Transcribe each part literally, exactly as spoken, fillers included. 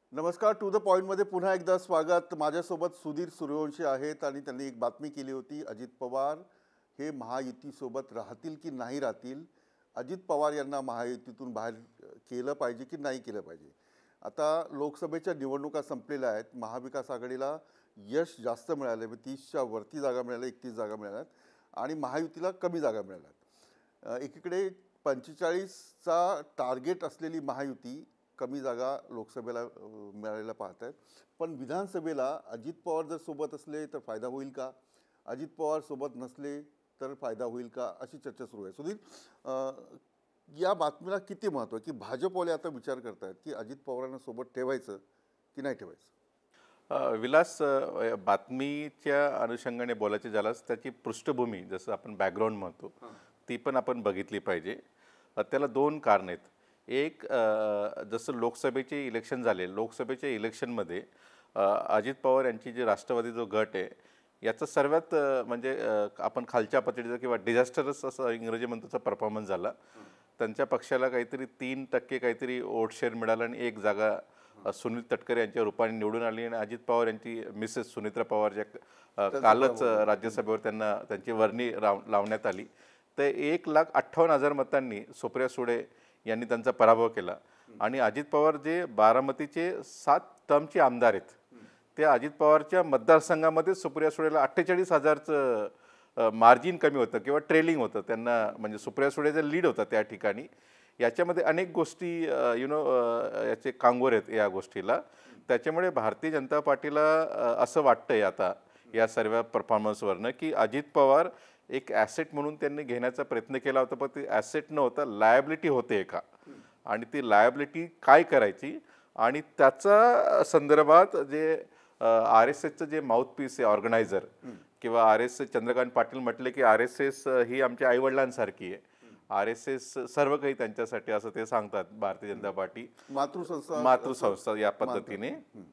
नमस्कार. To the पॉइंटमध्ये पुन्हा एकदा स्वागत. माझ्यासोबत सुधीर सूर्यवंशी आहेत आणि त्यांनी एक बातमी केली होती. अजित पवार हे महायुतीसोबत राहतील की नाही राहतील, अजित पवार यांना महायुतीतून बाहेर केलं पाहिजे की नाही केलं पाहिजे. आता लोकसभेच्या निवडणुका संपलेल्या आहेत. महाविकास आघाडीला यश जास्त मिळाले, म्हणजे तीसच्या वरती जागा मिळाल्या, एकतीस जागा मिळाल्यात आणि महायुतीला कमी जागा मिळाल्यात. अ, एकीकडे पंचेचाळीसचा टार्गेट असलेली महायुती कमी जागा लोकसभेला अ, मिळालेला पाहत आहेत. पण विधानसभेला अजित पवार जर सोबत असले तर फायदा होईल का, अजित पवार सोबत नसले तर फायदा होईल का, अशी चर्चा सुरू आहे. सुधीर, अ, या बातमीला किती महत्त्व आहे की भाजपवाले आता विचार करतायत की अजित पवारांना सोबत ठेवायचं की नाही ठेवायचं? अ, विलास, अ, बातमीच्या अनुषंगाने बोलायचे झाल्यास त्याची पृष्ठभूमी, जसं आपण बॅकग्राऊंड म्हणतो, ती पण आपण बघितली पाहिजे. अ, त्याला दोन कारण आहेत. एक, अ, जसं लोकसभेचे इलेक्शन झाले, लोकसभेच्या इलेक्शनमध्ये अ, अजित पवार यांची जी राष्ट्रवादी जो गट आहे याचा सर्वात अ, म्हणजे अ, आपण खालच्या पातळीचा किंवा डिझास्टरस असं इंग्रजी म्हणतो परफॉर्मन्स झाला. त्यांच्या पक्षाला काहीतरी तीन टक्के काहीतरी वोट शेअर मिळाला आणि एक जागा अ, सुनील तटकरे यांच्या रूपाने निवडून आली आणि अजित पवार यांची मिसेस सुनित्रा पवार ज्या अ, कालच अ, राज्यसभेवर त्यांना त्यांची वर्णी लाव लावण्यात आली. तर एक लाख अठ्ठावन्न हजार मतांनी सुप्रिया सुळे यांनी त्यांचा पराभव केला. आणि अजित पवार जे बारामतीचे सात टर्मचे आमदार आहेत, त्या अजित पवारच्या मतदारसंघामध्ये सुप्रिया सुळेला अठ्ठेचाळीस हजारचं मार्जिन कमी होतं किंवा ट्रेलिंग होतं त्यांना, म्हणजे सुप्रिया सुळेचा लीड होता त्या ठिकाणी. याच्यामध्ये अनेक गोष्टी यु नो याचे कांगोर आहेत या गोष्टीला. त्याच्यामुळे भारतीय जनता पार्टीला अ, असं वाटतंय आता या सर्व परफॉर्मन्सवरनं की अजित पवार एक ॲसेट म्हणून त्यांनी घेण्याचा प्रयत्न केला होता, पण ती ॲसेट न होता लायबिलिटी होते का, आणि ती लायबिलिटी काय करायची, आणि त्याचा संदर्भात जे आर एस एसचं जे माउथपीस आहे ऑर्गनायझर किंवा R S S, Chandrakant Patil म्हटले की आर एस एस ही आमच्या आईवडिलांसारखी आहे. आर एस एस सर्व काही त्यांच्यासाठी असं ते सांगतात. भारतीय जनता पार्टी मातृसंस्था मातृसंस्था या पद्धतीने,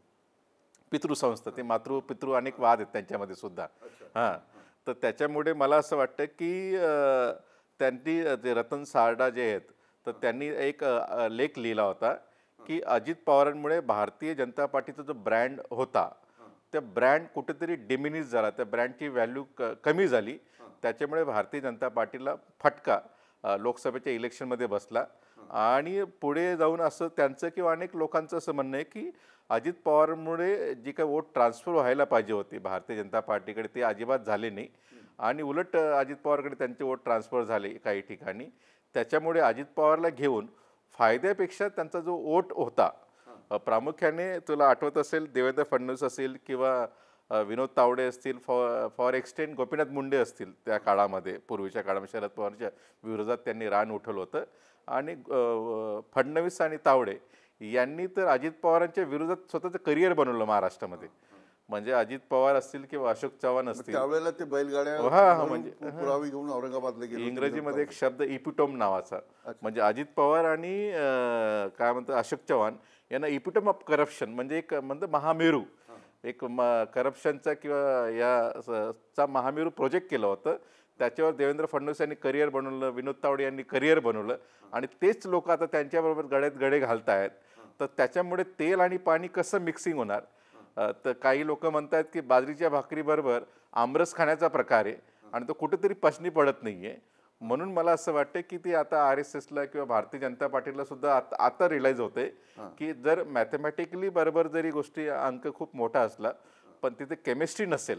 पितृसंस्था, ते मातृ पितृ अनेक वाद आहेत त्यांच्यामध्ये सुद्धा. हां, तर त्याच्यामुळे मला असं वाटतं की अ, त्यांनी जे रतन सारडा जे आहेत, तर त्यांनी एक अ, लेख लिहिला होता की अजित पवारांमुळे भारतीय जनता पार्टीचा जो ब्रँड होता त्या ब्रँड कुठेतरी डिमिनिश झाला, त्या ब्रँडची व्हॅल्यू क कमी झाली. त्याच्यामुळे भारतीय जनता पार्टीला फटका अ, लोकसभेच्या इलेक्शनमध्ये बसला. आणि पुढे जाऊन असं त्यांचं किंवा अनेक लोकांचं असं म्हणणं आहे की अजित पवारमुळे जी काही वोट ट्रान्सफर व्हायला पाहिजे होती भारतीय जनता पार्टीकडे, ते अजिबात झाले नाही. आणि उलट अ, अजित पवारकडे त्यांचे वोट ट्रान्सफर झाले काही ठिकाणी. त्याच्यामुळे अजित पवारला घेऊन फायद्यापेक्षा त्यांचा जो वोट होता, अ, प्रामुख्याने तुला आठवत असेल देवेंद्र फडणवीस असेल किंवा अ, विनोद तावडे असतील, फॉ फॉर एक्सटेंड गोपीनाथ मुंडे असतील, त्या काळामध्ये पूर्वीच्या काळामध्ये शरद पवारच्या विरोधात त्यांनी रान उठवलं होतं. आणि अ, फडणवीस आणि तावडे यांनी तर अजित पवारांच्या विरोधात स्वतःचं करिअर बनवलं महाराष्ट्रामध्ये. म्हणजे अजित पवार असतील किंवा अशोक चव्हाण असतील, त्यावेळेला ते बैलगाड्या हा हा भरून म्हणजे पुरावी घेऊन औरंगाबादला गेलो होतो. इंग्रजीमध्ये एक शब्द इपिटोम नावाचा, म्हणजे अजित पवार आणि अ, काय म्हणतात अशोक चव्हाण यांना इपिटोम ऑफ करप्शन, म्हणजे एक म्हणतं महामेरू, एक म करप्शनचा किंवा या स- चा महामेरू प्रोजेक्ट केलं होतं. त्याच्यावर देवेंद्र फडणवीस यांनी करिअर बनवलं, विनोद तावडे यांनी करिअर बनवलं, आणि तेच लोक आता त्यांच्याबरोबर गळ्यात गळे घालत आहेत. तर त्याच्यामुळे तेल आणि पाणी कसं मिक्सिंग होणार? अ, तर काही लोक म्हणतात की बाजरीच्या भाकरीबरोबर आमरस खाण्याचा प्रकार आहे आणि तो कुठेतरी पचनी पडत नाही आहे. म्हणून मला असं वाटतं की ते आता आर एस एसला किंवा भारतीय जनता पार्टीला सुद्धा आता आता रिअलाईज होते की जर मॅथमॅटिकली बरोबर जरी गोष्टी अंक खूप मोठा असला, पण तिथे केमिस्ट्री नसेल,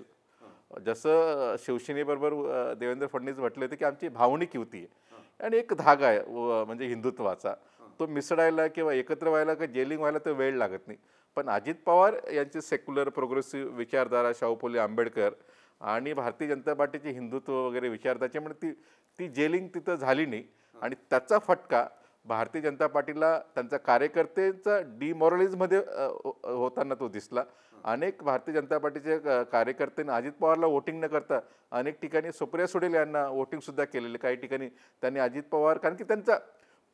जसं शिवसेनेबरोबर अ, देवेंद्र फडणवीस म्हटले होते की आमची भावनिक युती आहे आणि एक धागा आहे व म्हणजे हिंदुत्वाचा, तो मिसळायला किंवा एकत्र व्हायला किंवा जेलिंग व्हायला तो वेळ लागत नाही. पण अजित पवार यांचे सेक्युलर प्रोग्रेसिव्ह विचारधारा, शाहू फुले आंबेडकर आणि भारतीय जनता पार्टीचे हिंदुत्व वगैरे विचार, त्याच्यामुळे ती ती जेलिंग तिथं झाली नाही. आणि त्याचा फटका भारतीय जनता पार्टीला त्यांचा कार्यकर्त्यांचा डिमॉरलाइजमध्ये होताना तो दिसला. अनेक भारतीय जनता पार्टीचे क- कार्यकर्त्यांनी अजित पवारला वोटिंग न करता अनेक ठिकाणी सुप्रिया सुळे यांना वोटिंगसुद्धा केलेले, काही ठिकाणी त्यांनी अजित पवार, कारण की त्यांचा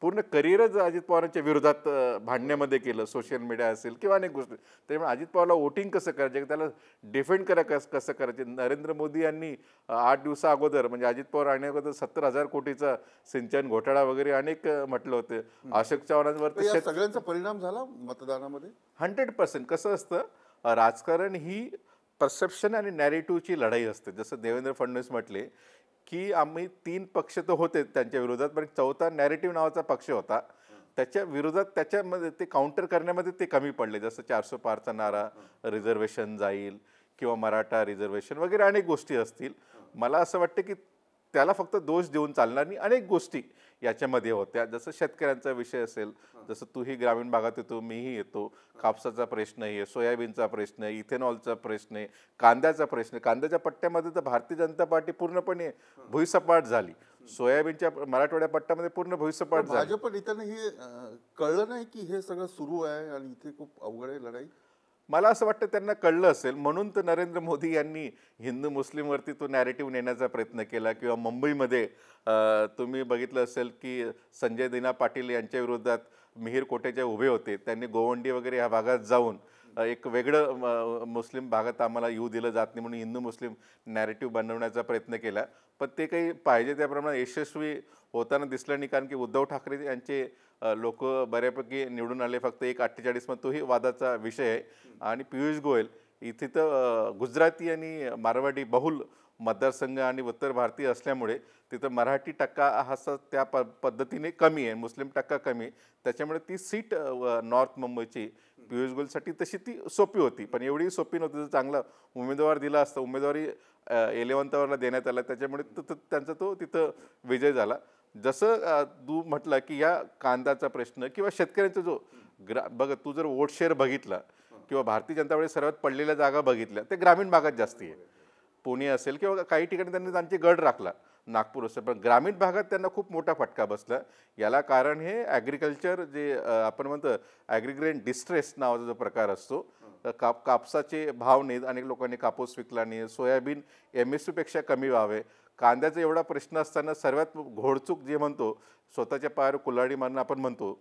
पूर्ण करिअरच अजित पवारांच्या विरोधात अ, भांडण्यामध्ये केलं, सोशल मीडिया असेल किंवा अनेक गोष्टी. त्यामुळे अजित पवारला वोटिंग कसं करायचं, त्याला डिफेंड करा कस कसं करायचे. नरेंद्र मोदी यांनी अ, आठ दिवसा अगोदर म्हणजे अजित पवार आणि अगोदर सत्तर हजार कोटीचा सिंचन घोटाळा वगैरे अनेक अ, म्हटलं होतं. अशोक चव्हाणांवर तर या सगळ्यांचा परिणाम झाला मतदानामध्ये. हंड्रेड पर्सेंट कसं असतं, अ, राजकारण ही परसेप्शन आणि नॅरेटिव्हची लढाई असते. जसं देवेंद्र फडणवीस म्हटले की आम्ही तीन पक्ष तर होते त्यांच्या विरोधात, पण चौथा नॅरेटिव्ह नावाचा पक्ष होता, त्याच्या विरोधात त्याच्यामध्ये ते काउंटर करण्यामध्ये ते कमी पडले. जसं चारशे पारचा नारा, रिझर्वेशन जाईल किंवा मराठा रिझर्वेशन वगैरे अनेक गोष्टी असतील. मला असं वाटतं की त्याला फक्त दोष देऊन चालणार नाही, अनेक गोष्टी याच्यामध्ये होत्या. जसं शेतकऱ्यांचा विषय असेल, जसं तूही ग्रामीण भागात येतो, मीही येतो, कापसाचा प्रश्न आहे, सोयाबीनचा प्रश्न आहे, इथेनॉलचा प्रश्न आहे, कांद्याचा प्रश्न आहे. कांद्याच्या पट्ट्यामध्ये तर भारतीय जनता पार्टी पूर्णपणे भुईसपाट झाली. सोयाबीनच्या मराठवाड्या पट्ट्यामध्ये पूर्ण भुईसपाट झाली. भाजप नेत्यांना हे अं, कळलं नाही की हे सगळं सुरू आहे आणि इथे खूप अवघड आहे लढाई. मला असं वाटतं त्यांना कळलं असेल, म्हणून तर नरेंद्र मोदी यांनी हिंदू मुस्लिमवरती तो नॅरेटिव्ह नेण्याचा प्रयत्न केला. किंवा मुंबईमध्ये अ, तुम्ही बघितलं असेल की संजय दिना पाटील यांच्या विरोधात मिहीर कोटेचे उभे होते. त्यांनी गोवंडी वगैरे ह्या भागात जाऊन अ, एक वेगळं म, मुस्लिम भागात आम्हाला येऊ दिलं जात नाही म्हणून हिंदू मुस्लिम नॅरेटिव्ह बनवण्याचा प्रयत्न केला. पण ते काही पाहिजे त्याप्रमाणे यशस्वी होताना दिसलं नाही, कारण की उद्धव ठाकरे यांचे लोक बऱ्यापैकी निवडून आले. फक्त एक अठ्ठेचाळीसमध्ये तोही वादाचा विषय आहे. आणि पियुष गोयल इथे तर अ, गुजराती आणि मारवाडी बहुल मतदारसंघ आणि उत्तर भारतीय असल्यामुळे तिथं मराठी टक्का हा स त्या प पद्धतीने कमी आहे, मुस्लिम टक्का कमी आहे. त्याच्यामुळे ती सीट नॉर्थ मुंबईची पियुष गोयलसाठी तशी ती सोपी होती, पण एवढी सोपी नव्हती. जर चांगला उमेदवार दिला असता, उमेदवारी एलेवंथवरला देण्यात आला, त्याच्यामुळे त- त्यांचा तो तिथं विजय झाला. जसं अ, तू म्हटलं की या कांद्याचा प्रश्न किंवा शेतकऱ्यांचा जो ग्रा बघ, तू जर वोट शेअर बघितला किंवा भारतीय जनता पार्टी सर्वात पडलेल्या जागा बघितल्या, ते ग्रामीण भागात जास्ती आहे. पुणे असेल किंवा काही ठिकाणी त्यांनी त्यांचे गड राखला, नागपूर असेल, पण ग्रामीण भागात त्यांना खूप मोठा फटका बसला. याला कारण हे ॲग्रिकल्चर जे अ, आपण म्हणतो ॲग्रिग्रेन डिस्ट्रेस नावाचा जो प्रकार असतो. तर काप कापसाचे भाव नाहीत, अनेक लोकांनी कापूस विकला नाही, सोयाबीन एम एस पीपेक्षा कमी व्हावे, कांद्याचा एवढा प्रश्न असताना सर्वात घोडचूक जे म्हणतो स्वतःच्या पायावर कुल्हाडी मारणं आपण म्हणतो,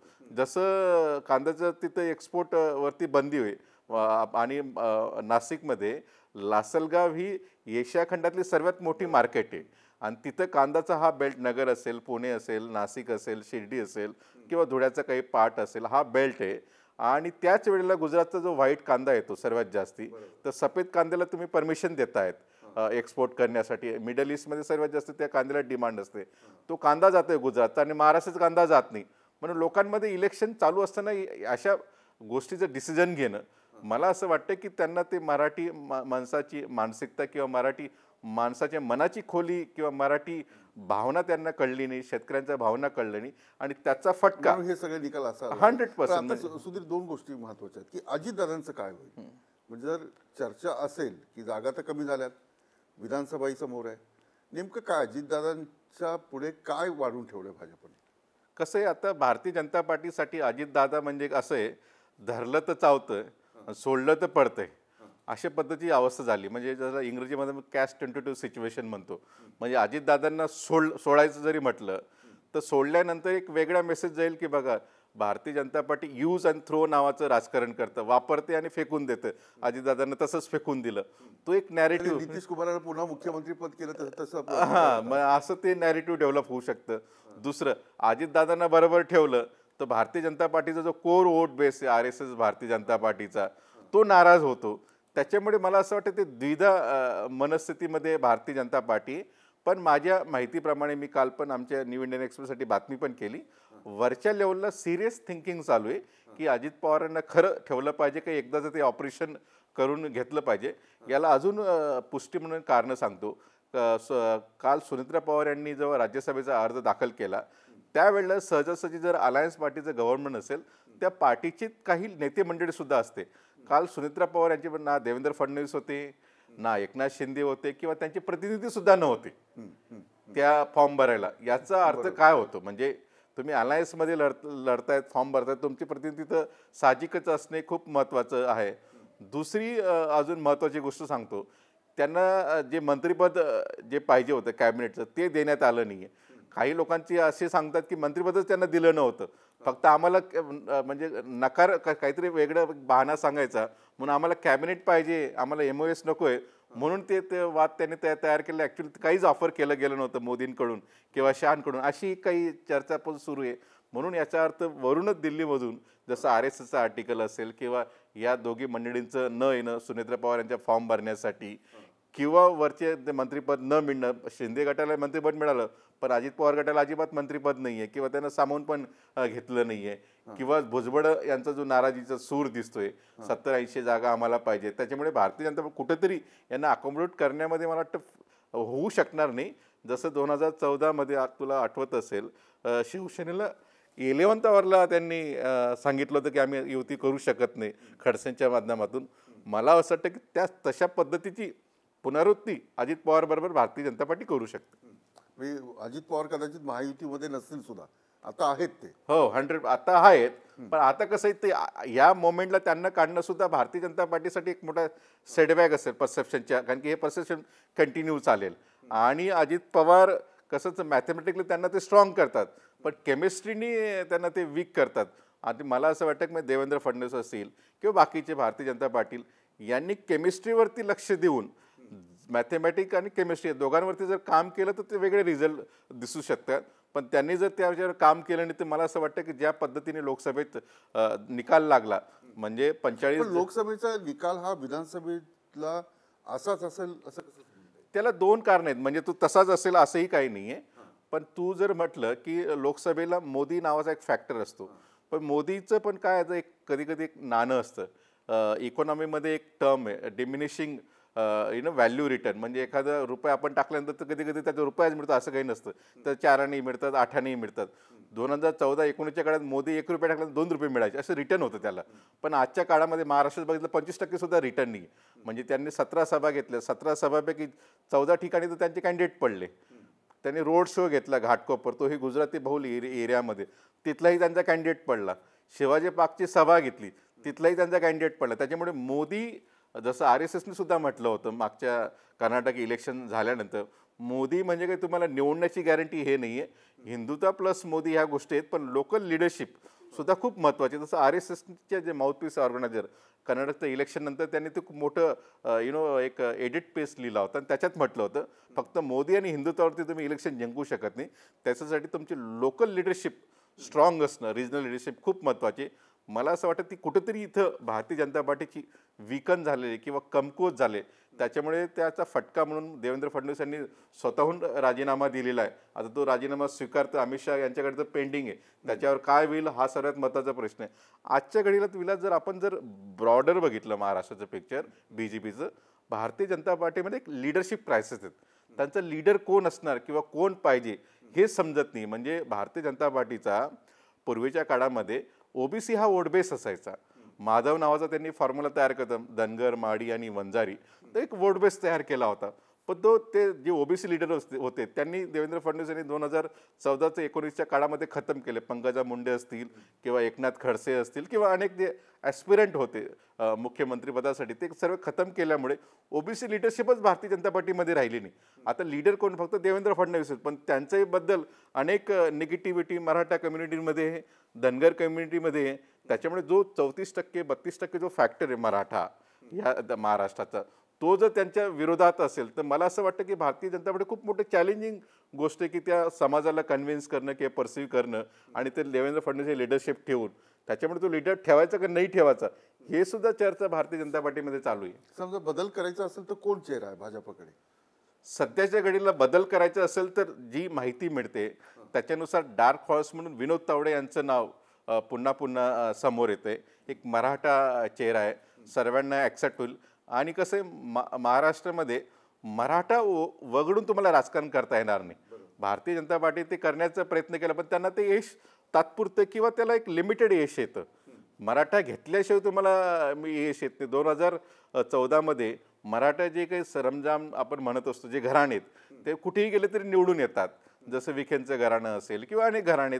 जसं कांद्याचं तिथं एक्सपोर्ट वरती बंदी होईल. आणि अ, नाशिकमध्ये लासलगाव ही एशिया खंडातली सर्वात मोठी मार्केट आहे आणि तिथं कांद्याचा हा बेल्ट, नगर असेल, पुणे असेल, नाशिक असेल, शिर्डी असेल किंवा धुळ्याचा काही पार्ट असेल, हा बेल्ट आहे. आणि त्याच वेळेला गुजरातचा जो व्हाईट कांदा येतो सर्वात जास्ती, तर सफेद कांद्याला तुम्ही परमिशन देतायत एक्सपोर्ट करण्यासाठी. मिडल ईस्टमध्ये सर्वात जास्त त्या कांद्याला डिमांड असते. तो कांदा जातोय गुजरातचा आणि महाराष्ट्राचा कांदा जात नाही. म्हणून लोकांमध्ये इलेक्शन चालू असताना अशा गोष्टीचं डिसिजन घेणं, मला असं वाटतं की त्यांना ते मराठी मा माणसाची मानसिकता किंवा मराठी माणसाच्या मनाची खोली किंवा मराठी भावना त्यांना कळली नाही, शेतकऱ्यांच्या भावना कळल्या नाही आणि त्याचा फटका हे सगळे निकाल असा हंड्रेड पण आता पर्सेंट. सु- सुधीर, दोन गोष्टी महत्वाच्या आहेत की अजितदादांचं काय होईल. म्हणजे जर चर्चा असेल की जागा तर कमी झाल्यात, विधानसभाही समोर आहे, नेमकं काय अजितदादांच्या पुढे काय वाढून ठेवलं भाजपने. कसं आहे, आता भारतीय जनता पार्टीसाठी अजितदादा म्हणजे असं आहे, धरलं तर चावतं, सोडलं तर पडतंय, अशा पद्धतीची अवस्था झाली. म्हणजे जसं इंग्रजीमध्ये कॅश टेंटेटिव्ह सिच्युएशन म्हणतो. म्हणजे अजितदादांना सोड सोडायचं जरी म्हटलं तर सोडल्यानंतर एक वेगळा मेसेज जाईल की बघा, Bharatiya Janata Party use and throw नावाचं राजकारण करतं, वापरते आणि फेकून देतं. अजितदादांना तसंच फेकून दिलं. तो एक नॅरेटिव्ह, नितीश कुमारांना पुन्हा मुख्यमंत्री पद केलं तसं तसं हां, मग असं ते नॅरेटिव्ह डेव्हलप होऊ शकतं. दुसरं, अजितदादांना बरोबर ठेवलं तर भारतीय जनता पार्टीचा जो कोर वोट बेस आहे R S S Bharatiya Janata पार्टीचा, तो नाराज होतो. त्याच्यामुळे मला असं वाटतं ते द्विधा अ, मनस्थितीमध्ये भारतीय जनता पार्टी. पण माझ्या माहितीप्रमाणे मी काल पण आमच्या न्यू इंडियन एक्सप्रेससाठी बातमी पण केली, वरच्या लेवलला सिरियस थिंकिंग चालू आहे की अजित पवारांना खरं ठेवलं पाहिजे की एकदाचं ते ऑपरेशन करून घेतलं पाहिजे. याला अजून अ, पुष्टी म्हणून कारणं सांगतो. अ, स काल सुनेत्रा पवार यांनी जेव्हा राज्यसभेचा अर्ज दाखल केला, त्यावेळेला सहजासहजी जर अलायन्स पार्टीचं गव्हर्नमेंट असेल, त्या पार्टीची काही नेते मंडळीसुद्धा असते. काल सुनेत्रा पवार यांची पण ना देवेंद्र फडणवीस होते, ना एकनाथ शिंदे होते किंवा त्यांचे प्रतिनिधी सुद्धा नव्हते त्या फॉर्म भरायला. याचा अर्थ काय होतो, म्हणजे तुम्ही अलायन्समध्ये लढ लढतायत, फॉर्म भरतायत, तुमचे प्रतिनिधी तर साहजिकच असणे खूप महत्त्वाचं आहे. दुसरी अ, अजून महत्त्वाची गोष्ट सांगतो, त्यांना अ, जे मंत्रिपद अ, जे पाहिजे होतं कॅबिनेटचं, ते देण्यात आलं नाही आहे. काही लोकांची असे सांगतात की मंत्रिपदच त्यांना दिलं नव्हतं, फक्त आम्हाला म्हणजे नकार काहीतरी वेगळं बहाणा सांगायचा म्हणून आम्हाला कॅबिनेट पाहिजे, आम्हाला एम ओ एस नको आहे म्हणून ते ते वाद त्यांनी तयार केले. ॲक्च्युली काहीच ऑफर केलं गेलं नव्हतं मोदींकडून किंवा शहांकडून, अशी काही चर्चा पण सुरू आहे. म्हणून याचा अर्थ वरूनच दिल्लीमधून जसं आर एस एसचं आर्टिकल असेल किंवा या दोघी मंडळींचं न येणं सुनेत्रा पवार यांच्या फॉर्म भरण्यासाठी किंवा वरचे ते मंत्रिपद न मिळणं, शिंदे गटाला मंत्रिपद मिळालं पण अजित पवार गटाला अजिबात मंत्रिपद नाही आहे किंवा त्यांना सामावून पण घेतलं नाही आहे, किंवा भुजबळ यांचा जो नाराजीचा सूर दिसतोय सत्तर ऐंशी जागा आम्हाला पाहिजे, त्याच्यामुळे भारतीय जनता कुठेतरी यांना अकोमोडेट करण्यामध्ये मला वाटतं होऊ शकणार नाही. जसं दोन हजार चौदामध्ये तुला आठवत असेल शिवसेनेला इलेव्हन्थ आवरला त्यांनी सांगितलं होतं की आम्ही युती करू शकत नाही खडसेंच्या माध्यमातून. मला असं वाटतं की त्या तशा पद्धतीची पुनरावृत्ती अजित पवार बरोबर भारतीय जनता पार्टी करू शकते. अजित पवार कदाचित महायुतीमध्ये नसतील सुद्धा, आता आहेत ते. हो, हंड्रेड आता आहेत. पण आता कसं आहे ते या मोमेंटला त्यांना काढणं सुद्धा भारतीय जनता पार्टीसाठी एक मोठा सेटबॅक असेल परसेप्शनच्या, कारण की हे परसेप्शन कंटिन्यू चालेल. आणि अजित पवार कसंच मॅथमॅटिकली त्यांना ते स्ट्रॉंग करतात पण केमिस्ट्रीनी त्यांना ते वीक करतात. आणि मला असं वाटतं की देवेंद्र फडणवीस असतील किंवा बाकीचे भारतीय जनता पाटील यांनी केमिस्ट्रीवरती लक्ष देऊन मॅथमॅटिक आणि केमिस्ट्री दोघांवरती जर काम केलं तर ते वेगळे रिझल्ट दिसू शकतात. पण त्यांनी जर त्याच्यावर काम केलं नाही तर मला असं वाटतं की ज्या पद्धतीने लोकसभेत निकाल लागला म्हणजे पंचेचाळीस लोकसभेचा निकाल हा विधानसभेतला असाच असेल असं कसं? त्याला दोन कारण आहेत. म्हणजे तो तसाच असेल असंही काही नाही आहे. पण तू जर म्हटलं की लोकसभेला मोदी नावाचा एक फॅक्टर असतो, पण मोदीचं पण काय एक कधी कधी एक नाणं असतं इकॉनॉमीमध्ये, एक टर्म आहे diminishing you know value return. म्हणजे एखादा रुपये आपण टाकल्यानंतर तर कधी कधी त्याचा रुपयाच मिळतो असं काही नसतं, तर चारानेही मिळतात आठानेही मिळतात. दोन हजार चौदा एकोणीसच्या काळात मोदी एक रुपये टाकल्यानंतर दोन रुपये मिळायचे असं रिटर्न होतं त्याला. पण आजच्या काळामध्ये महाराष्ट्रात बघितलं पंचवीस टक्के सुद्धा रिटर्न नाही. म्हणजे त्यांनी सतरा सभा घेतल्या, सतरा सभापैकी चौदा ठिकाणी तर त्यांचे कॅन्डिडेट पडले. त्यांनी रोड शो घेतला घाटकोपर, तोही गुजराती बहुल एरियामध्ये, तिथलाही त्यांचा कॅन्डिडेट पडला. शिवाजी पार्कची सभा घेतली, तिथलाही त्यांचा कॅन्डिडेट पडला. त्याच्यामुळे मोदी जसं आर एस एसने सुद्धा म्हटलं होतं मागच्या कर्नाटक इलेक्शन झाल्यानंतर, मोदी म्हणजे काही तुम्हाला निवडण्याची गॅरंटी हे नाही आहे. हिंदुत्व प्लस मोदी ह्या गोष्टी आहेत, पण लोकल लिडरशिप सुद्धा खूप महत्त्वाची. जसं आर एस एसचे जे माउथपीस ऑर्गनायझर कर्नाटकचं इलेक्शन नंतर त्यांनी ते खूप मोठं यु नो एक एडिट पेस लिहिला होता आणि त्याच्यात म्हटलं होतं फक्त मोदी आणि हिंदुत्वावरती तुम्ही इलेक्शन जिंकू शकत नाही, त्याच्यासाठी तुमची लोकल लिडरशिप स्ट्रॉंग असणं, रिजनल लिडरशिप खूप महत्त्वाची. मला असं वाटतं ती कुठंतरी इथं भारतीय जनता पार्टीची विकन झालेली किंवा कमकुवत झाले, त्याच्यामुळे त्याचा फटका म्हणून देवेंद्र फडणवीस यांनी स्वतःहून राजीनामा दिलेला आहे. आता तो राजीनामा स्वीकारतं अमित शहा यांच्याकडे तर पेंडिंग आहे, त्याच्यावर काय होईल हा सर्वात महत्त्वाचा प्रश्न आहे. आजच्या घडीला विलास जर आपण जर ब्रॉडर बघितलं महाराष्ट्राचं picture B J पीचं, Bharatiya Janata पार्टीमध्ये एक लिडरशिप क्रायसिस आहेत. त्यांचं लीडर कोण असणार किंवा कोण पाहिजे हे समजत नाही. म्हणजे भारतीय जनता पार्टीचा पूर्वीच्या काळामध्ये ओबीसी हा वोट बेस असायचा. माधव नावाचा त्यांनी फॉर्म्युला तयार करता, धनगर, माडी आणि वंजारी, तर एक वोट बेस तयार केला होता. पण तो ते जे ओबीसी लीडर होते त्यांनी देवेंद्र फडणवीस यांनी दोन हजार चौदाचं एकोणीसच्या काळामध्ये खतम केले. पंकजा मुंडे असतील किंवा एकनाथ खडसे असतील किंवा अनेक जे ॲस्पिरंट होते मुख्यमंत्रीपदासाठी, ते सर्व खतम केल्यामुळे ओबीसी लिडरशिपच भारतीय जनता पार्टीमध्ये राहिली नाही. आता लीडर कोण फक्त देवेंद्र फडणवीस, पण त्यांच्याही बद्दल अनेक निगेटिव्हिटी मराठा कम्युनिटीमध्ये, धनगर कम्युनिटीमध्ये. त्याच्यामुळे जो चौतीस टक्के बत्तीस टक्के जो फॅक्टर आहे मराठा या महाराष्ट्राचा, तो जर त्यांच्या विरोधात असेल तर मला असं वाटतं की भारतीय जनता पार्टी खूप मोठं चॅलेंजिंग गोष्ट आहे की त्या समाजाला कन्व्हिन्स करणं किंवा परसिव्ह करणं आणि ते देवेंद्र फडणवीस हे लिडरशिप ठेवून, त्याच्यामुळे तो लीडर ठेवायचा का नाही ठेवायचा हे सुद्धा चर्चा भारतीय जनता पार्टीमध्ये चालू आहे. समजा बदल करायचा असेल तर कोण चेहरा आहे भाजपकडे? सध्याच्या घडीला बदल करायचा असेल तर जी माहिती मिळते त्याच्यानुसार डार्क हॉर्स म्हणून विनोद तावडे यांचं नाव पुन्हा पुन्हा समोर येते. एक मराठा चेहरा आहे, सर्वांना ॲक्सेप्ट होईल. आणि कसं आहे मा महाराष्ट्रामध्ये मराठा वगळून तुम्हाला राजकारण करता येणार नाही. भारतीय जनता पार्टी ते करण्याचा प्रयत्न केला पण त्यांना ते यश तात्पुरतं किंवा त्याला एक लिमिटेड यश येतं. मराठा घेतल्याशिवाय तुम्हाला मी यश येत नाही. दोन हजार चौदामध्ये मराठा जे काही सरंजाम आपण म्हणत असतो जे घराणे आहेत ते कुठेही गेले तरी निवडून येतात. जसं विखेंचं घराणं असेल किंवा अनेक घराणे,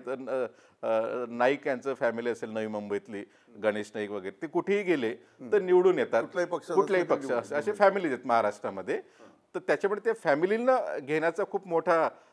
नाईक यांचं फॅमिली असेल नवी मुंबईतली, गणेश नाईक वगैरे, ते कुठेही गेले तर निवडून येतात. कुठलाही पक्ष कुठलाही पक्ष असे फॅमिलीज आहेत महाराष्ट्रामध्ये. तर त्याच्यामुळे त्या फॅमिलींना घेण्याचा खूप मोठा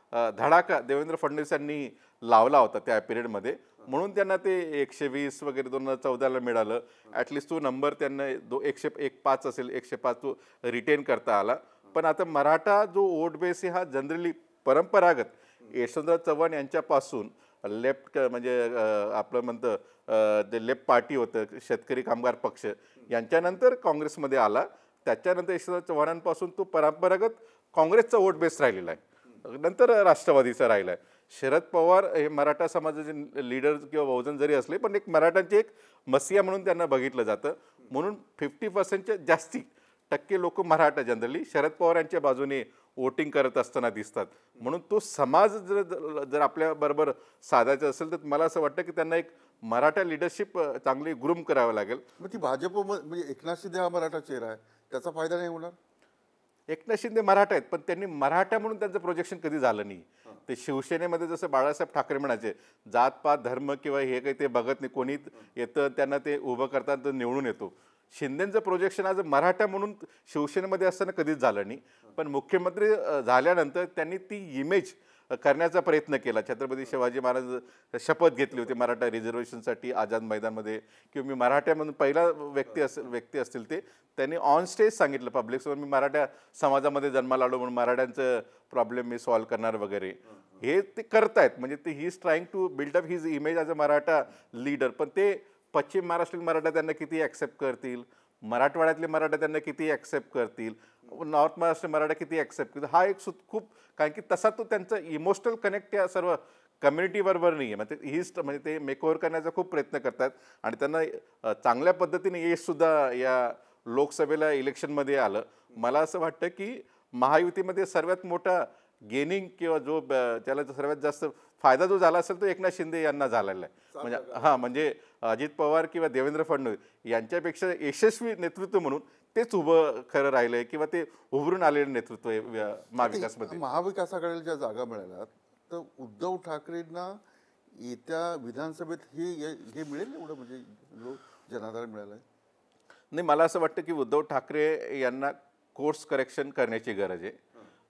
अ, धडाका देवेंद्र फडणवीसांनी लावला होता त्या पिरियडमध्ये, म्हणून त्यांना ते एकशे वीस वगैरे दोन हजार चौदाला मिळालं. ॲटलिस्ट तो नंबर त्यांना दो एकशे एक पाच असेल एकशे पाच तो रिटेन करता आला. पण आता मराठा जो वोट बेस आहे हा जनरली परंपरागत यशवंतराव चव्हाण यांच्यापासून लेफ्ट म्हणजे आपलं म्हणतं जे लेफ्ट पार्टी होतं शेतकरी कामगार पक्ष यांच्यानंतर काँग्रेसमध्ये आला. त्याच्यानंतर यशवंतराव चव्हाणांपासून तो परंपरागत काँग्रेसचा वोट बेस राहिलेला आहे, नंतर राष्ट्रवादीचा राहिला आहे. शरद पवार हे मराठा समाजाचे लीडर किंवा बहुजन जरी असले पण एक मराठ्यांचे एक मसिया म्हणून त्यांना बघितलं जातं. म्हणून फिफ्टी पर्सेंटच्या जास्ती टक्के लोक मराठा जनरली शरद पवार यांच्या बाजूने वोटिंग करत असताना दिसतात. म्हणून तो समाज जर जर आपल्याबरोबर साधायचा असेल तर मला असं वाटतं की त्यांना एक मराठा लिडरशिप चांगली ग्रूम करावं लागेल. मग ती भाजप म्हणजे एकनाथ शिंदे हा मराठा चेहरा आहे, त्याचा फायदा नाही होणार. एकनाथ शिंदे मराठा आहेत पण त्यांनी मराठा म्हणून त्यांचं प्रोजेक्शन कधी झालं नाही. ते शिवसेनेमध्ये जसं बाळासाहेब ठाकरे म्हणायचे जातपात धर्म किंवा हे काही ते बघत नाही, कोणी येतं त्यांना ते उभं करतात तर निवडून येतो. शिंदेचं प्रोजेक्शन आज मराठा म्हणून शिवसेनेमध्ये असताना कधीच झालं नाही. पण मुख्यमंत्री झाल्यानंतर त्यांनी ती इमेज करण्याचा प्रयत्न केला. छत्रपती शिवाजी महाराज शपथ घेतली होती मराठा रिझर्वेशनसाठी आझाद मैदानमध्ये, किंवा मी मराठा म्हणून पहिला व्यक्ती असेल व्यक्ती असतील ते त्यांनी ऑन स्टेज सांगितलं पब्लिकसमोर मी मराठा समाजामध्ये जन्माला आलो म्हणून मराठ्यांचं प्रॉब्लेम मी सॉल्व्ह करणार वगैरे. हे ते करतायत म्हणजे ते he is trying to build up his image as a Maratha leader. पण ते पश्चिम महाराष्ट्रीयन मराठा त्यांना किती ॲक्सेप्ट करतील, मराठवाड्यातले मराठा त्यांना किती ॲक्सेप्ट करतील, नॉर्थ महाराष्ट्र मराठा किती ॲक्सेप्ट करतील, हा एक सुत खूप कारण की तसा तो त्यांचा इमोशनल कनेक्ट या सर्व कम्युनिटीबरोबर नाही आहे. म्हणजे हीच म्हणजे ते मेकओव्हर करण्याचा खूप प्रयत्न करतात आणि त्यांना चांगल्या पद्धतीने यशसुद्धा या लोकसभेला इलेक्शनमध्ये आलं. मला असं वाटतं की महायुतीमध्ये सर्वात मोठा गेनिंग किंवा जो त्याला सर्वात जास्त फायदा जो झाला असेल तो एकनाथ शिंदे यांना झालेला आहे. म्हणजे हां म्हणजे अजित पवार किंवा देवेंद्र फडणवीस यांच्यापेक्षा यशस्वी नेतृत्व म्हणून तेच उभं खरं राहिलं आहे किंवा ते उभरून आलेलं नेतृत्व आहे महाविकासमध्ये. महाविकास आघाडीला ज्या जागा मिळाल्या तर उद्धव ठाकरेंना येत्या विधानसभेत हे हे मिळेल एवढं म्हणजे जो जनाधार मिळाला आहे. नाही मला असं वाटतं की उद्धव ठाकरे यांना कोर्स करेक्शन करण्याची गरज आहे.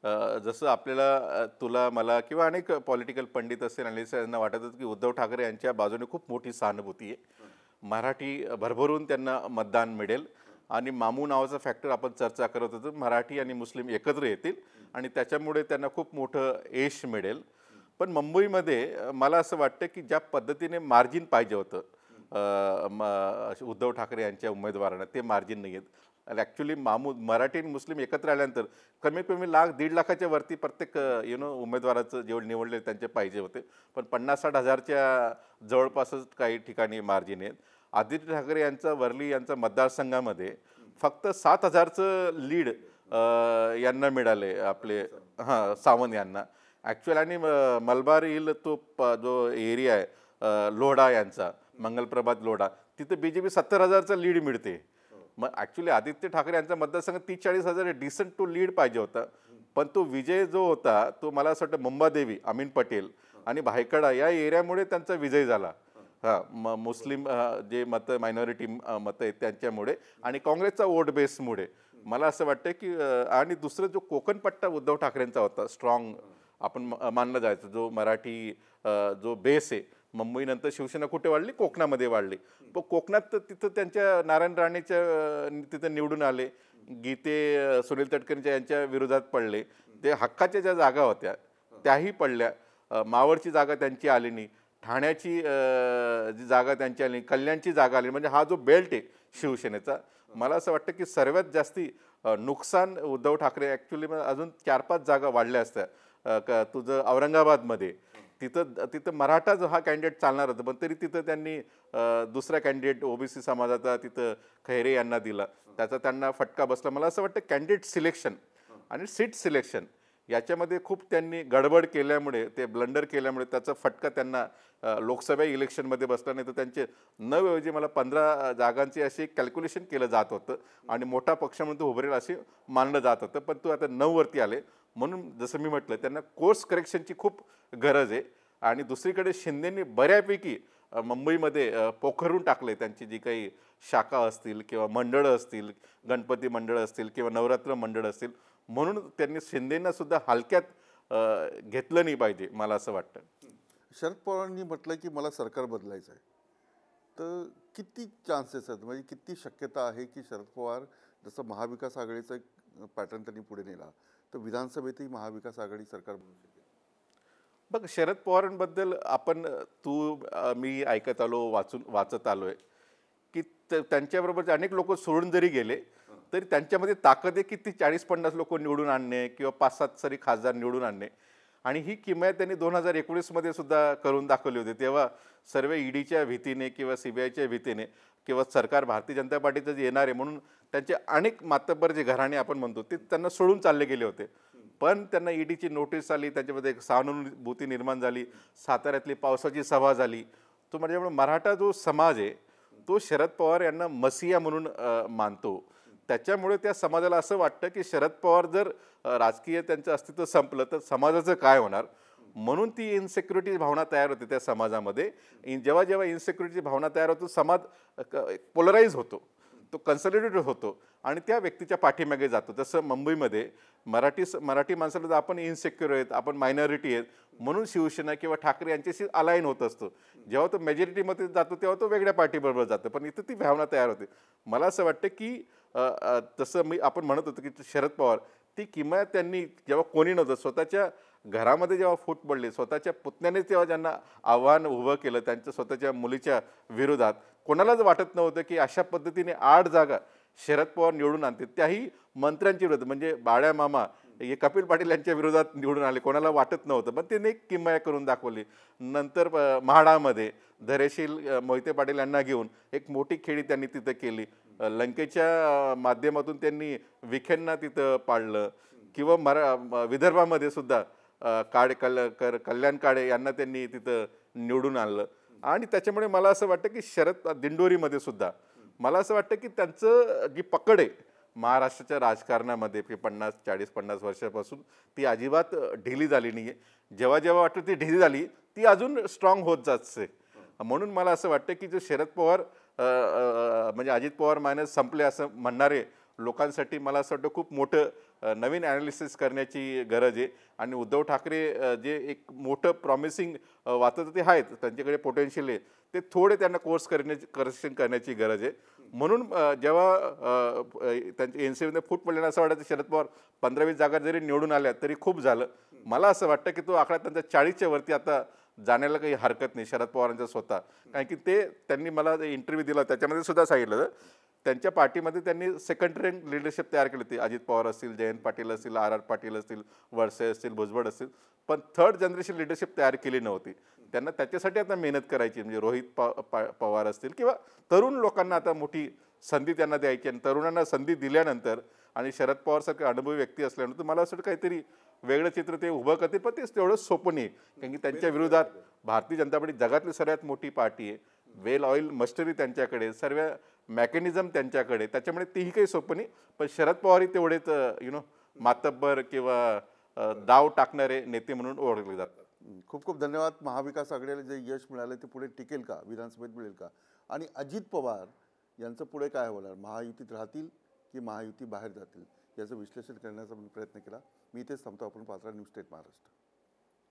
जसं आपल्याला तुला मला किंवा अनेक पॉलिटिकल पंडित असेल अनालिस्ट यांना वाटत होतं की उद्धव ठाकरे यांच्या बाजूने खूप मोठी सहानुभूती आहे, मराठी भरभरून त्यांना मतदान मिळेल आणि मामू नावाचा फॅक्टर आपण चर्चा करत होतो मराठी आणि मुस्लिम एकत्र येतील आणि त्याच्यामुळे त्यांना खूप मोठं यश मिळेल. पण मुंबईमध्ये मला असं वाटतं की ज्या पद्धतीने मार्जिन पाहिजे होतं उद्धव ठाकरे यांच्या उमेदवारांना ते मार्जिन नाही आहेत. ॲक्च्युली मामू मराठी आणि मुस्लिम एकत्र आल्यानंतर कमीत कमी लाख दीड लाखाच्या वरती प्रत्येक यु नो उमेदवाराचं जेवढे निवडले त्यांचे पाहिजे होते. पण पन्नास साठ हजारच्या जवळपासच काही ठिकाणी मार्जिन आहेत. आदित्य ठाकरे यांचा वर्ली यांचा मतदारसंघामध्ये फक्त सात हजारचं लीड यांना मिळाले आपले हां सावंत यांना ॲक्च्युअल. आणि मलबार हिल तो प जो एरिया आहे लोढा यांचा मंगलप्रभात लोढा तिथं बी जे पी सत्तर हजारचा लीड मिळते. मग ॲक्च्युली आदित्य ठाकरे यांचा मतदारसंघ तीस चाळीस हजार डिसेंट टू लीड पाहिजे होता. पण तो विजय जो होता तो मला असं वाटतं मुंबादेवी अमीन पटेल आणि भायखळा या एरियामुळे त्यांचा विजय झाला. हां म मुस्लिम जे मतं मायनॉरिटी मतं आहेत त्यांच्यामुळे आणि काँग्रेसचा वोट बेसमुळे मला असं वाटतं की आणि दुसरं जो कोकण पट्टा उद्धव ठाकरेंचा होता स्ट्रॉंग आपण मानलं जायचं जो मराठी जो बेस आहे. मुंबईनंतर शिवसेना कुठे वाढली कोकणामध्ये वाढली. पण कोकणात तर तिथं त्यांच्या नारायण राणेच्या तिथं निवडून आले, गीते सुनील तटकरेंच्या यांच्या विरोधात पडले. ते हक्काच्या ज्या जागा होत्या त्याही पडल्या. मावळची जागा त्यांची आली नाही, ठाण्याची जी जागा त्यांची आली, कल्याणची जागा आली. म्हणजे हा जो बेल्ट आहे शिवसेनेचा मला असं वाटतं की सर्वात जास्ती नुकसान उद्धव ठाकरे ॲक्च्युली अजून चार पाच जागा वाढल्या असत्या. तुझं औरंगाबादमध्ये तिथं तिथं मराठा जो हा कॅन्डिडेट चालणार होता पण तरी तिथं त्यांनी दुसरा कॅन्डिडेट ओबीसी समाजाचा तिथं खैरे यांना दिला, त्याचा त्यांना फटका बसला. मला असं वाटतं कॅन्डिडेट सिलेक्शन आणि सीट सिलेक्शन याच्यामध्ये खूप त्यांनी गडबड केल्यामुळे ते ब्लंडर केल्यामुळे त्याचा फटका त्यांना लोकसभा इलेक्शनमध्ये बसला. नाही तर त्यांचे नवऐवजी मला पंधरा जागांची अशी कॅल्क्युलेशन केलं जात होतं आणि मोठा पक्ष म्हणून तो उभरेल असे मानलं जात होतं. पण तो आता नऊवरती आले म्हणून जसं मी म्हटलं त्यांना कोर्स करेक्शनची खूप गरज आहे. आणि दुसरीकडे शिंदेंनी बऱ्यापैकी मुंबईमध्ये पोखरून टाकले त्यांची जी काही शाखा असतील किंवा मंडळं असतील, गणपती मंडळं असतील किंवा नवरात्र मंडळं असतील. म्हणून त्यांनी शिंदेंना सुद्धा हलक्यात घेतलं नाही पाहिजे मला असं वाटतं. शरद पवारांनी म्हटलं की मला सरकार बदलायचं आहे, तर किती चान्सेस आहेत, म्हणजे किती शक्यता आहे की शरद पवार जसं महाविकास आघाडीचा एक पॅटर्न त्यांनी पुढे नेला तर विधानसभेतही महाविकास आघाडी सरकार बनू शकेल? बघ, शरद पवारांबद्दल आपण तू अ, मी ऐकत आलो, वाचून वाचत आलोय की त- त्यांच्याबरोबर अनेक लोक सोडून जरी गेले तरी त्यांच्यामध्ये ताकद आहे की ती चाळीस पन्नास लोक निवडून आणणे किंवा पाच सात सरी खासदार निवडून आणणे. आणि ही किमया त्यांनी दोन हजार एकोणीसमध्ये सुद्धा करून दाखवली होती. तेव्हा सर्व ईडीच्या भीतीने किंवा सीबीआयच्या भीतीने किंवा सरकार भारतीय जनता पार्टीचं जे येणार आहे म्हणून त्यांचे अनेक मातब्बर जे घराणे आपण म्हणतो ते त्यांना सोडून चालले गेले होते. पण त्यांना ईडीची नोटीस आली, त्यांच्यामध्ये एक सहानुभूती निर्माण झाली, साताऱ्यातली पावसाची सभा झाली. तो म्हणजे मराठा जो समाज आहे तो शरद पवार यांना मसिया म्हणून अ, मानतो. त्याच्यामुळे त्या समाजाला असं वाटतं की शरद पवार जर अ, राजकीय त्यांचं अस्तित्व संपलं तर समाजाचं काय होणार, म्हणून ती इन्सेक्युरिटी भावना तयार होते त्या समाजामध्ये. इन जेव्हा जेव्हा इन्सेक्युरिटी भावना तयार होतो समाज पोलराईज होतो, तो कन्सॉलिडेटेड होतो आणि त्या व्यक्तीच्या पाठीमागे जातो. जसं मुंबईमध्ये मराठी मराठी माणसाला जर आपण इन्सेक्युअर आहेत, आपण मायनॉरिटी आहेत म्हणून शिवसेना किंवा ठाकरे यांच्याशी अलाईन होत असतो. जेव्हा तो मेजॉरिटीमध्ये जातो तेव्हा तो वेगळ्या पार्टीबरोबर जातो. पण इथं ती भावना तयार होते. मला असं वाटतं की अ, अ, तसं मी आपण म्हणत होतो की शरद पवार ती किमया त्यांनी जेव्हा कोणी नव्हतं स्वतःच्या घरामध्ये जेव्हा फूट पडली, स्वतःच्या पुतण्याने तेव्हा ज्यांना आव्हान उभं केलं त्यांच्या स्वतःच्या मुलीच्या विरोधात, कोणालाच वाटत नव्हतं की अशा पद्धतीने आठ जागा शरद पवार निवडून आणते, त्याही मंत्र्यांच्या विरोधात. म्हणजे बाळ्या मामा हे कपिल पाटील यांच्या विरोधात निवडून आले, कोणाला वाटत नव्हतं पण त्यांनी एक किमया करून दाखवली. नंतर अ, म्हाडामध्ये धैर्यशील अ, मोहिते पाटील यांना घेऊन एक मोठी खेळी त्यांनी तिथं केली. अ, लंकेच्या अ, माध्यमातून त्यांनी विखेंना तिथं पाडलं. किंवा मरा म- विदर्भामध्ये सुद्धा अ, काळे कल कर कल्याण काळे यांना त्यांनी तिथं निवडून आणलं. आणि त्याच्यामुळे मला असं वाटतं की शरद दिंडोरीमध्ये सुद्धा मला असं वाटतं की त्यांचं जी पकड आहे महाराष्ट्राच्या राजकारणामध्ये की पन्नास चाळीस पन्नास वर्षापासून ती अजिबात ढिली झाली नाही आहे. जेव्हा जेव्हा वाटतं ती ढिली झाली ती अजून स्ट्रॉंग होत जाते. म्हणून मला असं वाटतं की जो शरद पवार अ, अ, म्हणजे अजित पवार मायनस संपले असं म्हणणारे लोकांसाठी मला असं वाटतं खूप मोठं अ, नवीन ॲनालिसिस करण्याची गरज आहे. आणि उद्धव ठाकरे अ, जे एक मोठं प्रॉमिसिंग वाटतं ते आहेत, त्यांच्याकडे पोटेन्शियल आहे, ते थोडे त्यांना कोर्स करण्याची करेक्शन करण्याची गरज आहे. म्हणून अ, जेव्हा अ, अ, त्यांच्या एन सी एमध्ये फूट पडल्यानं असं वाटायचं शरद पवार पंधरा वीस जागा जरी निवडून आल्या तरी खूप झालं. मला असं वाटतं की तो आकडा त्यांचा चाळीसच्या वरती आता जाण्याला काही हरकत नाही शरद पवारांचा स्वतः. कारण की ते त्यांनी मला इंटरव्ह्यू दिला त्याच्यामध्ये सुद्धा सांगितलं त्यांच्या पार्टीमध्ये त्यांनी सेकंड रँक लिडरशिप तयार केली होती. अजित पवार असतील, जयंत पाटील असतील, आर आर पाटील असतील, वळसे असतील, भुजबळ असतील, पण थर्ड जनरेशन लिडरशिप तयार केली नव्हती. त्यांना त्याच्यासाठी आता मेहनत करायची. म्हणजे रोहित प प- पवार असतील किंवा तरुण लोकांना आता मोठी संधी त्यांना द्यायची. आणि तरुणांना संधी दिल्यानंतर आणि शरद पवारसारखे अनुभवी व्यक्ती असल्यानंतर मला असं वाटतं काहीतरी वेगळं चित्र ते उभं करतील. पण तेच तेवढं सोपं नाही, कारण की त्यांच्या विरोधात भारतीय जनता पार्टी जगातली सर्वात मोठी पार्टी आहे. वेल ऑइल मस्टरी त्यांच्याकडे, सर्व मॅकॅनिझम त्यांच्याकडे, त्याच्यामुळे तीही काही सोपं नाही. पण शरद पवारही तेवढेच यु नो मातब्बर किंवा अ, डाव टाकणारे नेते म्हणून ओळखले जातात. हं, खूप खूप धन्यवाद. महाविकास आघाडीला जे यश मिळालं ते पुढे टिकेल का, विधानसभेत मिळेल का, आणि अजित पवार यांचं पुढे काय होणार, महायुतीत राहतील की महायुती बाहेर जातील, याचं विश्लेषण करण्याचा मी प्रयत्न केला. मी इथेच थांबतो. आपण पाहता न्यूज स्टेट महाराष्ट्र.